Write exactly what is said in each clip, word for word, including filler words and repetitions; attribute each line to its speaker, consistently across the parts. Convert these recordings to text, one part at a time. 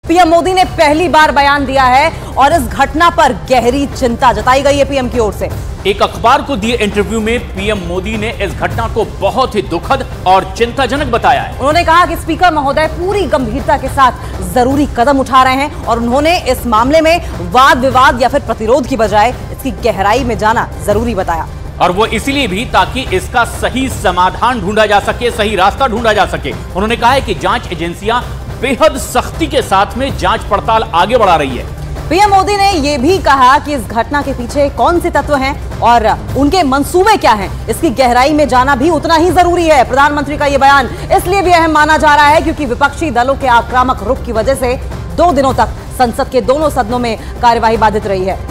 Speaker 1: PM Modi ने पहली बार बयान दिया है और इस घटना पर गहरी चिंता जताई गई है पीएम की ओर से।
Speaker 2: एक अखबार को दिए इंटरव्यू में पीएम मोदी ने इस घटना को बहुत ही दुखद और चिंताजनक बताया है।
Speaker 1: उन्होंने कहा कि स्पीकर महोदय पूरी गंभीरता के साथ जरूरी कदम उठा रहे हैं और उन्होंने इस मामले में वाद विवाद या फिर प्रतिरोध की बजाय इसकी गहराई में जाना जरूरी बताया।
Speaker 2: और वो इसलिए भी ताकि इसका सही समाधान ढूंढा जा सके, सही रास्ता ढूंढा जा सके। उन्होंने कहा है कि जांच एजेंसियां बेहद सख्ती के साथ में जांच पड़ताल आगे बढ़ा रही है।
Speaker 1: पीएम मोदी ने यह भी कहा कि इस घटना के पीछे कौन से तत्व हैं और उनके मंसूबे क्या हैं, इसकी गहराई में जाना भी उतना ही जरूरी है। प्रधानमंत्री का यह बयान इसलिए भी अहम माना जा रहा है क्योंकि विपक्षी दलों के आक्रामक रुख की वजह से दो दिनों तक संसद के दोनों सदनों में कार्यवाही बाधित रही है।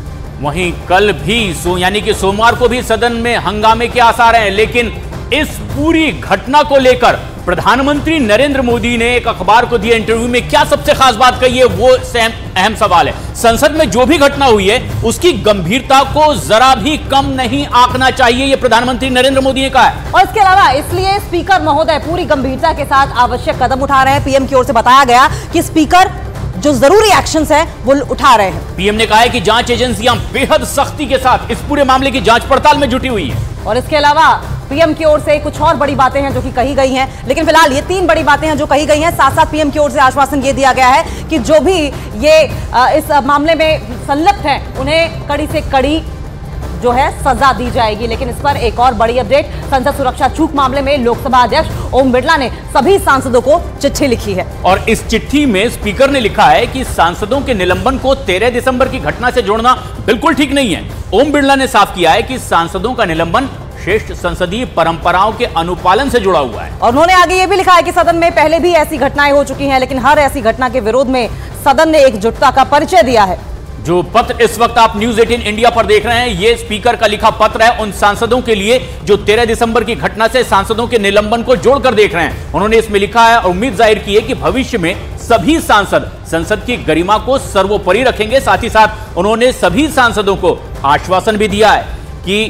Speaker 2: वहीं कल भी सो यानी कि सोमवार को भी सदन में हंगामे के आसार हैं, लेकिन इस पूरी घटना को लेकर प्रधानमंत्री नरेंद्र मोदी ने एक अखबार को दिए इंटरव्यू में क्या सबसे खास बात कही है, वो अहम सवाल है। संसद में जो भी घटना हुई है उसकी गंभीरता को जरा भी कम नहीं आंकना चाहिए, ये प्रधानमंत्री नरेंद्र मोदी ने कहा है।
Speaker 1: और इसके अलावा इसलिए स्पीकर महोदय पूरी गंभीरता के साथ आवश्यक कदम उठा रहे हैं। पीएम की ओर से बताया गया कि स्पीकर जो जरूरी एक्शंस हैं वो उठा रहे हैं।
Speaker 2: पीएम ने कहा है कि जांच एजेंसियां बेहद सख्ती के साथ इस पूरे मामले की जांच पड़ताल में जुटी हुई है।
Speaker 1: और इसके अलावा पीएम की ओर से कुछ और बड़ी बातें हैं जो कि कही गई हैं, लेकिन फिलहाल ये तीन बड़ी बातें हैं जो कही गई हैं। साथ साथ पीएम की ओर से आश्वासन ये दिया गया है कि जो भी ये इस मामले में संलिप्त हैं उन्हें कड़ी से कड़ी जो है सजा दी जाएगी। लेकिन इस पर एक और बड़ी अपडेट, संसद सुरक्षा चूक मामले में लोकसभा अध्यक्ष ओम बिरला ने सभी सांसदों को चिट्ठी लिखी है।
Speaker 2: और इस चिट्ठी में स्पीकर ने लिखा है कि सांसदों के निलंबन को तेरह दिसंबर की घटना से जोड़ना बिल्कुल ठीक नहीं है। ओम बिरला ने साफ किया है कि सांसदों का निलंबन श्रेष्ठ संसदीय परंपराओं के अनुपालन से जुड़ा हुआ है।
Speaker 1: और उन्होंने आगे ये भी लिखा है कि सदन में पहले भी ऐसी घटनाएं हो चुकी हैं, लेकिन हर ऐसी घटना के विरोध में सदन ने एकजुटता का परिचय दिया है।
Speaker 2: जो पत्र इस वक्त आप न्यूज अठारह इंडिया पर देख रहे हैं, ये स्पीकर का लिखा पत्र है उन सांसदों के लिए जो तेरह दिसंबर की घटना से सांसदों के निलंबन को जोड़कर देख रहे हैं। उन्होंने इसमें लिखा है और उम्मीद जाहिर की है कि भविष्य में सभी सांसद संसद की गरिमा को सर्वोपरि रखेंगे। साथ ही साथ उन्होंने सभी सांसदों को आश्वासन भी दिया है कि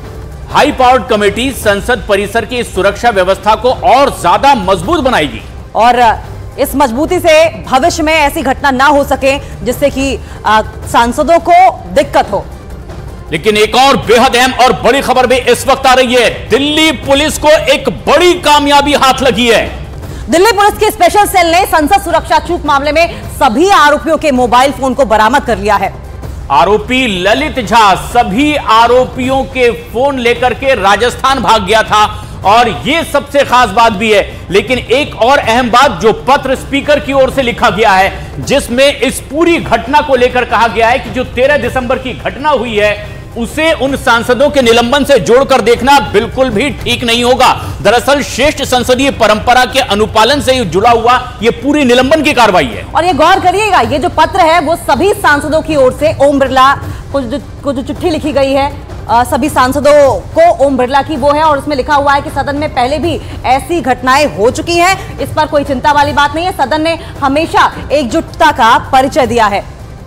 Speaker 2: हाई पावर्ड कमेटी संसद परिसर की सुरक्षा व्यवस्था को और ज्यादा मजबूत बनाएगी
Speaker 1: और इस मजबूती से भविष्य में ऐसी घटना ना हो सके जिससे कि सांसदों को दिक्कत हो।
Speaker 2: लेकिन एक और बेहद अहम और बड़ी खबर भी इस वक्त आ रही है। दिल्ली पुलिस को एक बड़ी कामयाबी हाथ लगी है।
Speaker 1: दिल्ली पुलिस के स्पेशल सेल ने संसद सुरक्षा चूक मामले में सभी आरोपियों के मोबाइल फोन को बरामद कर लिया है।
Speaker 2: आरोपी ललित झा सभी आरोपियों के फोन लेकर के राजस्थान भाग गया था और यह सबसे खास बात भी है। लेकिन एक और अहम बात, जो पत्र स्पीकर की ओर से लिखा गया है जिसमें इस पूरी घटना को लेकर कहा गया है कि जो तेरह दिसंबर की घटना हुई है उसे उन सांसदों के निलंबन से जोड़कर देखना बिल्कुल भी ठीक नहीं होगा। दरअसल श्रेष्ठ संसदीय परंपरा के अनुपालन से जुड़ा हुआ यह पूरी निलंबन की कार्रवाई है।
Speaker 1: और ये गौर करिएगा, ये जो पत्र है वो सभी सांसदों की ओर से ओम बिरला को जो, को जो चिट्ठी लिखी गई है आ, सभी सांसदों को ओम बिरला की वो है और उसमें लिखा हुआ है कि सदन में पहले भी ऐसी घटनाएं हो चुकी हैं, इस पर कोई चिंता वाली बात नहीं है। सदन ने हमेशा एकजुटता का परिचय दिया है।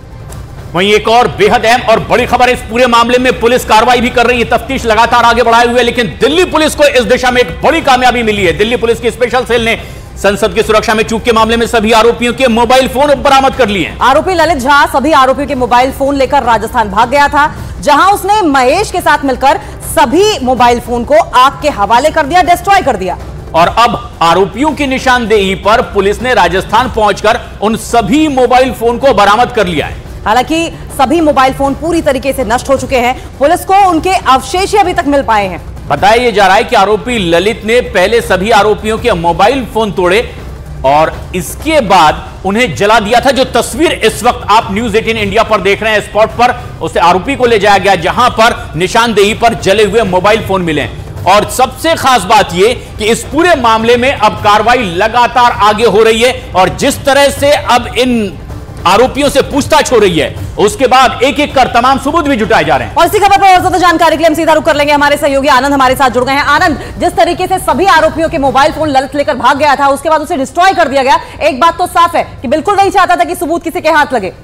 Speaker 2: वहीं एक और बेहद अहम और बड़ी खबर, इस पूरे मामले में पुलिस कार्रवाई भी कर रही है, तफ्तीश लगातार आगे बढ़ाए हुए। लेकिन दिल्ली पुलिस को इस दिशा में एक बड़ी कामयाबी मिली है। दिल्ली पुलिस की स्पेशल सेल ने संसद की सुरक्षा में चूक के मामले में सभी आरोपियों के मोबाइल फोन बरामद कर लिए।
Speaker 1: आरोपी ललित झा सभी आरोपियों के मोबाइल फोन लेकर राजस्थान भाग गया था, जहां उसने महेश के साथ मिलकर सभी मोबाइल फोन को आग के हवाले कर दिया, डिस्ट्रॉय कर दिया।
Speaker 2: और अब आरोपियों की निशानदेही पर पुलिस ने राजस्थान पहुंचकर उन सभी मोबाइल फोन को बरामद कर लिया है।
Speaker 1: हालांकि सभी मोबाइल फोन पूरी तरीके से नष्ट हो चुके हैं, पुलिस को उनके अवशेष ही अभी तक मिल पाए हैं।
Speaker 2: बताया जा रहा है कि आरोपी ललित ने पहले सभी आरोपियों के मोबाइल फोन तोड़े और इसके बाद उन्हें जला दिया था। जो तस्वीर इस वक्त आप न्यूज अठारह इंडिया पर देख रहे हैं, स्पॉट पर उसे आरोपी को ले जाया गया जहां पर निशानदेही पर जले हुए मोबाइल फोन मिले। और सबसे खास बात यह कि इस पूरे मामले में अब कार्रवाई लगातार आगे हो रही है और जिस तरह से अब इन आरोपियों से पूछताछ हो रही है उसके बाद एक एक कर तमाम सबूत भी जुटाए जा रहे हैं।
Speaker 1: और इसी खबर पर और ज्यादा जानकारी के लिए हम सीधा रुख कर लेंगे, हमारे सहयोगी आनंद हमारे साथ जुड़ गए हैं। आनंद, जिस तरीके से सभी आरोपियों के मोबाइल फोन ललित लेकर भाग गया था, उसके बाद उसे डिस्ट्रॉय कर दिया गया, एक बात तो साफ है कि बिल्कुल नहीं चाहता था कि सबूत किसी के हाथ लगे।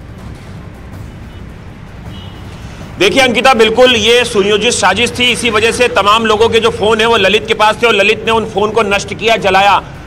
Speaker 3: देखिए अंकिता, बिल्कुल ये सुनियोजित साजिश थी। इसी वजह से तमाम लोगों के जो फोन है वो ललित के पास थे और ललित ने उन फोन को नष्ट किया, जलाया।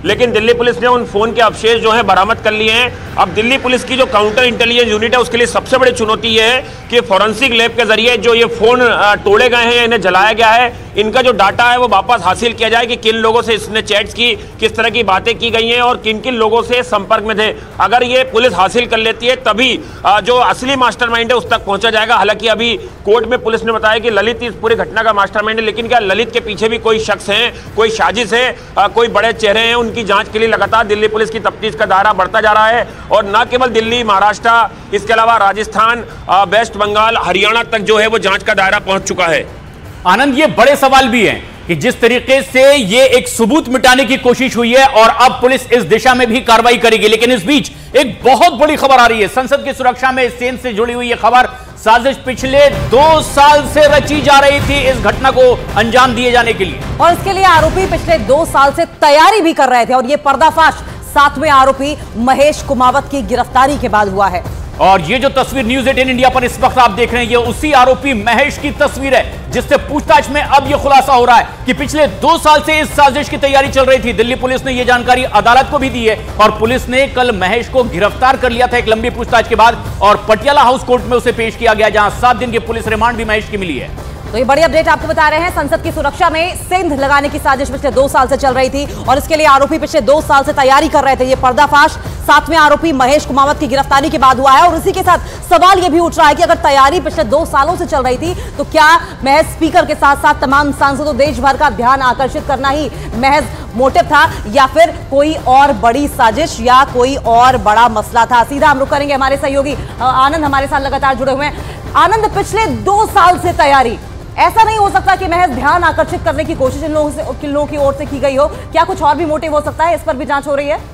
Speaker 3: लेकिन दिल्ली पुलिस ने उन फोन के अवशेष जो है बरामद कर लिए हैं। अब दिल्ली पुलिस की जो काउंटर इंटेलिजेंस यूनिट है उसके लिए सबसे बड़ी चुनौती यह है कि फॉरेंसिक लैब के जरिए जो ये फोन तोड़े गए हैं या इन्हें जलाया गया है, इनका जो डाटा है वो वापस हासिल किया जाए कि किन लोगों से इसने चैट्स की, किस तरह की बातें की गई हैं और किन किन लोगों से संपर्क में थे। अगर ये पुलिस हासिल कर लेती है तभी जो असली मास्टरमाइंड है उस तक पहुंचा जाएगा। हालांकि अभी कोर्ट में पुलिस ने बताया कि ललित इस पूरी घटना का मास्टरमाइंड है, लेकिन क्या ललित के पीछे भी कोई शख्स है, कोई साजिश है, कोई बड़े चेहरे हैं? उनकी जांच के लिए लगातार दिल्ली पुलिस की तफ्तीश का दायरा बढ़ता जा रहा है और न केवल दिल्ली, महाराष्ट्र, इसके अलावा राजस्थान, वेस्ट बंगाल, हरियाणा तक जो है वो जांच का दायरा पहुंच चुका है।
Speaker 2: आनंद, ये बड़े सवाल भी हैं कि जिस तरीके से ये एक सबूत मिटाने की कोशिश हुई है और अब पुलिस इस दिशा में भी कार्रवाई करेगी, लेकिन इस बीच एक बहुत बड़ी खबर आ रही है। संसद की सुरक्षा में सेना से जुड़ी हुई यह खबर, साजिश पिछले दो साल से रची जा रही थी इस घटना को अंजाम दिए जाने के लिए, और
Speaker 1: इसके लिए आरोपी पिछले दो साल से तैयारी भी कर रहे थे और यह पर्दाफाश सातवें आरोपी महेश कुमावत की गिरफ्तारी के बाद हुआ है।
Speaker 2: और ये जो तस्वीर न्यूज़ एटीन इंडिया पर इस वक्त आप देख रहे हैं, ये उसी आरोपी महेश की तस्वीर है जिससे पूछताछ में अब यह खुलासा हो रहा है कि पिछले दो साल से इस साजिश की तैयारी चल रही थी। दिल्ली पुलिस ने यह जानकारी अदालत को भी दी है और पुलिस ने कल महेश को गिरफ्तार कर लिया था एक लंबी पूछताछ के बाद, और पटियाला हाउस कोर्ट में उसे पेश किया गया जहां सात दिन की पुलिस रिमांड भी महेश की मिली है।
Speaker 1: तो ये बड़ी अपडेट आपको बता रहे हैं। संसद की सुरक्षा में सेंध लगाने की साजिश पिछले दो साल से चल रही थी और इसके लिए आरोपी पिछले दो साल से तैयारी कर रहे थे। ये पर्दाफाश सातवें आरोपी महेश कुमावत की गिरफ्तारी के बाद हुआ है और इसी के साथ सवाल यह भी उठ रहा है कि अगर तैयारी पिछले दो सालों से चल रही थी तो क्या महज स्पीकर के साथ साथ तमाम सांसदों देश भर का ध्यान आकर्षित करना ही महज मोटिव था या फिर कोई और बड़ी साजिश या कोई और बड़ा मसला था? सीधा हम रुक करेंगे, हमारे सहयोगी आनंद हमारे साथ लगातार जुड़े हुए हैं। आनंद, पिछले दो साल से तैयारी, ऐसा नहीं हो सकता कि महज ध्यान आकर्षित करने की कोशिश इन लोगों से, इन लोगों की ओर से की गई हो? क्या कुछ और भी मोटिव हो सकता है? इस पर भी जांच हो रही है।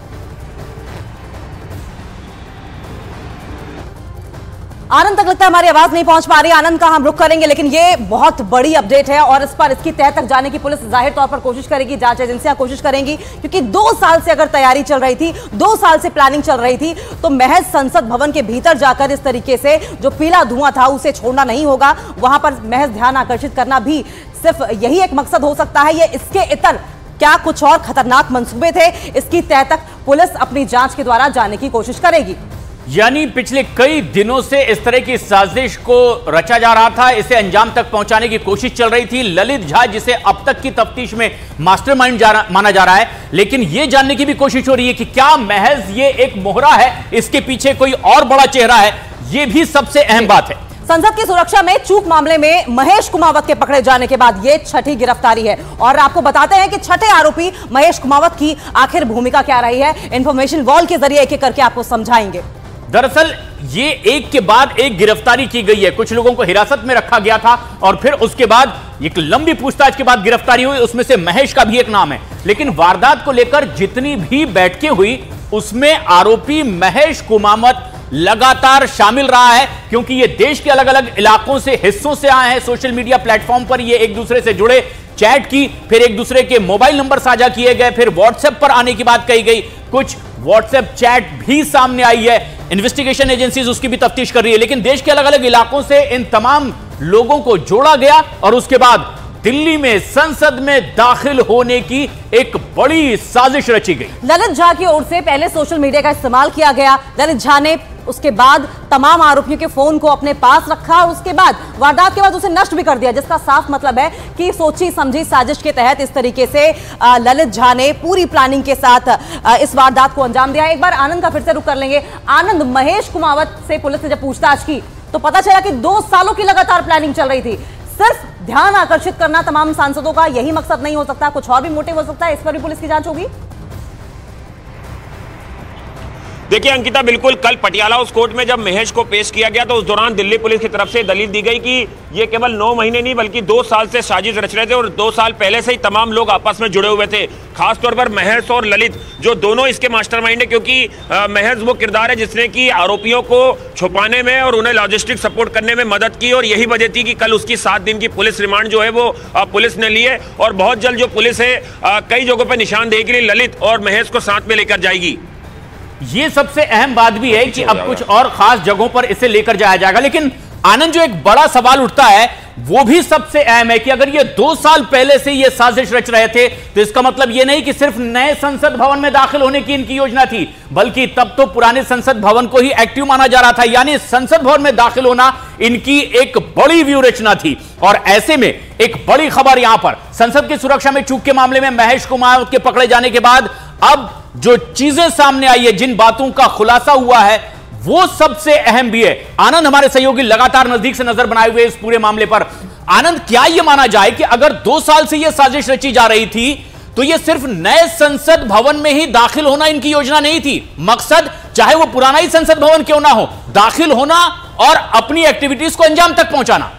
Speaker 1: आनंद तक लगता है हमारी आवाज नहीं पहुंच पा रही। आनंद का हम रुख करेंगे, लेकिन ये बहुत बड़ी अपडेट है और इस पर इसकी तह तक जाने की पुलिस जाहिर तौर पर कोशिश करेगी, जांच एजेंसियां कोशिश करेंगी, क्योंकि दो साल से अगर तैयारी चल रही थी, दो साल से प्लानिंग चल रही थी, तो महज संसद भवन के भीतर जाकर इस तरीके से जो पीला धुआं था उसे छोड़ना नहीं होगा। वहां पर महज ध्यान आकर्षित करना भी सिर्फ यही एक मकसद हो सकता है। ये इसके इतर क्या कुछ और खतरनाक मंसूबे थे? इसकी तह तक पुलिस अपनी जांच के द्वारा जाने की कोशिश करेगी।
Speaker 2: यानी पिछले कई दिनों से इस तरह की साजिश को रचा जा रहा था, इसे अंजाम तक पहुंचाने की कोशिश चल रही थी। ललित झा, जिसे अब तक की तफ्तीश में मास्टरमाइंड माना जा रहा है, लेकिन यह जानने की भी कोशिश हो रही है कि क्या महज ये एक मोहरा है, इसके पीछे कोई और बड़ा चेहरा है? यह भी सबसे अहम बात है।
Speaker 1: संसद की सुरक्षा में चूक मामले में महेश कुमावत के पकड़े जाने के बाद यह छठी गिरफ्तारी है और आपको बताते हैं कि छठे आरोपी महेश कुमावत की आखिर भूमिका क्या रही है। इंफॉर्मेशन वॉल के जरिए एक एक करके आपको समझाएंगे।
Speaker 2: दरअसल ये एक के बाद एक गिरफ्तारी की गई है। कुछ लोगों को हिरासत में रखा गया था और फिर उसके बाद एक लंबी पूछताछ के बाद गिरफ्तारी हुई, उसमें से महेश का भी एक नाम है। लेकिन वारदात को लेकर जितनी भी बैठकें हुई उसमें आरोपी महेश कुमावत लगातार शामिल रहा है, क्योंकि ये देश के अलग अलग इलाकों से, हिस्सों से आए हैं। सोशल मीडिया प्लेटफॉर्म पर ये एक दूसरे से जुड़े, चैट की, फिर एक दूसरे के मोबाइल नंबर साझा किए गए, फिर व्हाट्सएप पर आने की बात कही गई, कुछ व्हाट्सएप चैट भी सामने आई है। इन्वेस्टिगेशन एजेंसीज उसकी भी तफ्तीश कर रही है। लेकिन देश के अलग अलग इलाकों से इन तमाम लोगों को जोड़ा गया और उसके बाद दिल्ली में संसद में दाखिल होने की एक बड़ी साजिश रची गई।
Speaker 1: ललित झा की ओर से पहले सोशल मीडिया का इस्तेमाल किया गया। ललित झा ने उसके बाद तमाम आरोपियों के फोन को अपने पास रखा, उसके बाद वारदात के बाद उसे नष्ट भी कर दिया, जिसका साफ मतलब है कि सोची समझी साजिश के तहत इस तरीके से ललित झा ने पूरी प्लानिंग के साथ इस वारदात को अंजाम दिया। एक बार आनंद का फिर से रुख कर लेंगे। आनंद, महेश कुमावत से पुलिस ने जब पूछताछ की तो पता चला कि दो सालों की लगातार प्लानिंग चल रही थी। सिर्फ ध्यान आकर्षित करना तमाम सांसदों का यही मकसद नहीं हो सकता, कुछ और भी मोटिव हो सकता है। इस पर भी पुलिस की जांच होगी।
Speaker 3: देखिए अंकिता, बिल्कुल कल पटियाला हाउस कोर्ट में जब महेश को पेश किया गया तो उस दौरान दिल्ली पुलिस की तरफ से दलील दी गई कि ये केवल नौ महीने नहीं बल्कि दो साल से साजिश रच रहे थे और दो साल पहले से ही तमाम लोग आपस में जुड़े हुए थे। खासतौर पर महेश और ललित, जो दोनों इसके मास्टरमाइंड है, क्योंकि महेश वो किरदार है जिसने कि आरोपियों को छुपाने में और उन्हें लॉजिस्टिक सपोर्ट करने में मदद की और यही वजह थी कि कल उसकी सात दिन की पुलिस रिमांड जो है वो पुलिस ने ली है और बहुत जल्द जो पुलिस है कई जगहों पर निशानदेही के लिए ललित और महेश को साथ में लेकर जाएगी।
Speaker 2: ये सबसे अहम बात भी है कि अब कुछ और खास जगहों पर इसे लेकर जाया जाएगा। लेकिन आनंद, जो एक बड़ा सवाल उठता है, वो भी सबसे अहम है कि अगर ये दो साल पहले से ये साजिश रच रहे थे तो इसका मतलब ये नहीं कि सिर्फ नए संसद भवन में दाखिल होने की इनकी योजना थी, बल्कि तब तो पुराने संसद भवन को ही एक्टिव माना जा रहा था। यानी संसद भवन में दाखिल होना इनकी एक बड़ी व्यू रचना थी। और ऐसे में एक बड़ी खबर यहां पर संसद की सुरक्षा में चूक के मामले में महेश कुमार के पकड़े जाने के बाद अब जो चीजें सामने आई है, जिन बातों का खुलासा हुआ है, वो सबसे अहम भी है। आनंद हमारे सहयोगी लगातार नजदीक से नजर बनाए हुए इस पूरे मामले पर। आनंद, क्या यह माना जाए कि अगर दो साल से यह साजिश रची जा रही थी तो यह सिर्फ नए संसद भवन में ही दाखिल होना इनकी योजना नहीं थी? मकसद चाहे वो पुराना ही संसद भवन क्यों ना हो, दाखिल होना और अपनी एक्टिविटीज को अंजाम तक पहुंचाना।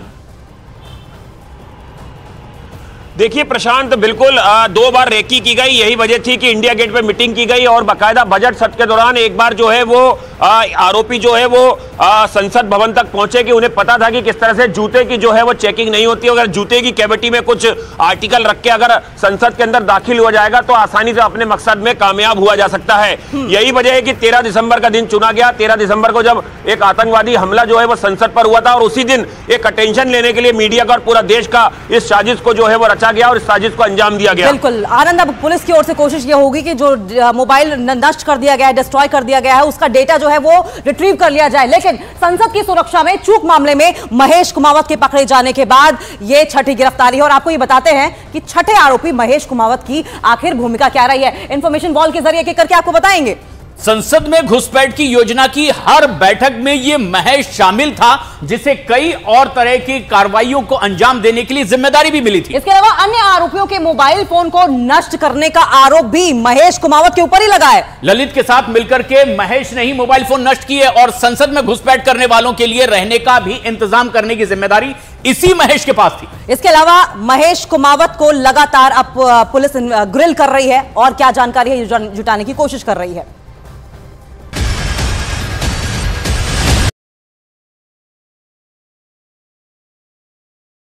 Speaker 3: देखिए प्रशांत, बिल्कुल आ, दो बार रेकी की गई। यही वजह थी कि इंडिया गेट पे मीटिंग की गई और बाकायदा बजट सत्र के दौरान एक बार जो है वो आ, आरोपी जो है वो आ, संसद भवन तक पहुंचे कि उन्हें पता था कि किस तरह से जूते की जो है वो चेकिंग नहीं होती। अगर जूते की कैविटी में कुछ आर्टिकल रख के अगर संसद के अंदर दाखिल हुआ जाएगा तो आसानी से अपने मकसद में कामयाब हुआ जा सकता है। यही वजह है कि तेरह दिसंबर का दिन चुना गया। तेरह दिसंबर को जब एक आतंकवादी हमला जो है वो संसद पर हुआ था और उसी दिन एक अटेंशन लेने के लिए मीडिया का और पूरा देश का इस साजिश को जो है वो रचा गया और इस साजिश को अंजाम दिया गया।
Speaker 1: बिल्कुल आनंद, अब पुलिस की ओर से कोशिश यह होगी कि जो मोबाइल नष्ट कर दिया गया है, डिस्ट्रॉय कर दिया गया है, उसका डेटा जो है वो रिट्रीव कर लिया जाए। लेकिन संसद की सुरक्षा में चूक मामले में महेश कुमावत के पकड़े जाने के बाद यह छठी गिरफ्तारी है। और आपको ये बताते हैं कि छठे आरोपी महेश कुमावत की आखिर भूमिका क्या रही है, इंफॉर्मेशन वॉल के जरिए करके आपको बताएंगे।
Speaker 2: संसद में घुसपैठ की योजना की हर बैठक में यह महेश शामिल था, जिसे कई और तरह की कार्रवाइयों को अंजाम देने के लिए जिम्मेदारी भी मिली थी।
Speaker 1: इसके अलावा अन्य आरोपियों के मोबाइल फोन को नष्ट करने का आरोप भी महेश कुमावत के ऊपर ही लगा है।
Speaker 2: ललित के साथ मिलकर के महेश ने ही मोबाइल फोन नष्ट किए और संसद में घुसपैठ करने वालों के लिए रहने का भी इंतजाम करने की जिम्मेदारी इसी महेश के पास थी।
Speaker 1: इसके अलावा महेश कुमावत को लगातार अब पुलिस ग्रिल कर रही है और क्या जानकारी है जुटाने की कोशिश कर रही है।